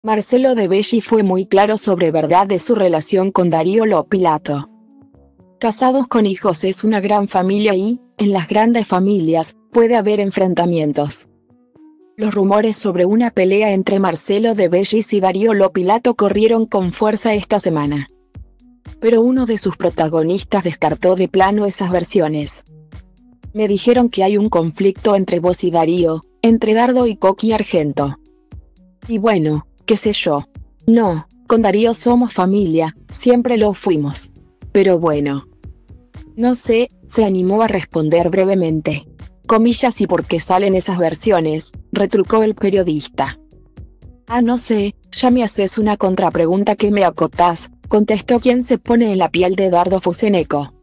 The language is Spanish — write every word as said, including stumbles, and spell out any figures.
Marcelo De Belli fue muy claro sobre verdad de su relación con Darío Lopilato. Casados con hijos es una gran familia y, en las grandes familias, puede haber enfrentamientos. Los rumores sobre una pelea entre Marcelo De Belli y Darío Lopilato corrieron con fuerza esta semana. Pero uno de sus protagonistas descartó de plano esas versiones. Me dijeron que hay un conflicto entre vos y Darío, entre Dardo y Coqui Argento. Y bueno, qué sé yo. No, con Darío somos familia, siempre lo fuimos. Pero bueno. No sé, se animó a responder brevemente. Comillas y por qué salen esas versiones, retrucó el periodista. Ah, no sé, ya me haces una contrapregunta que me acotás, contestó quien se pone en la piel de Dardo Fuseneco.